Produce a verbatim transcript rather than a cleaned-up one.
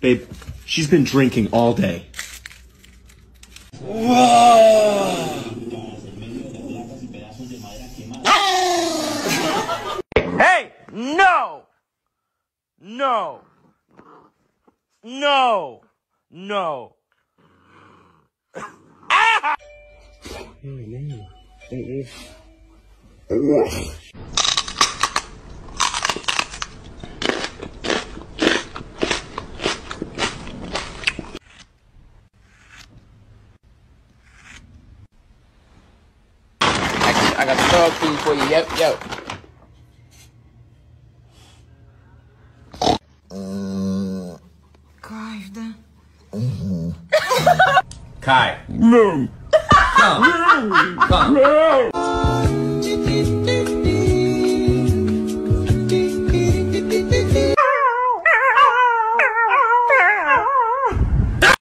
Babe, she's been drinking all day. Hey! No! No! No! No! Ah! I got the dog food for you. Yep, yep. Кайф, да? Kai. No. Come. Come.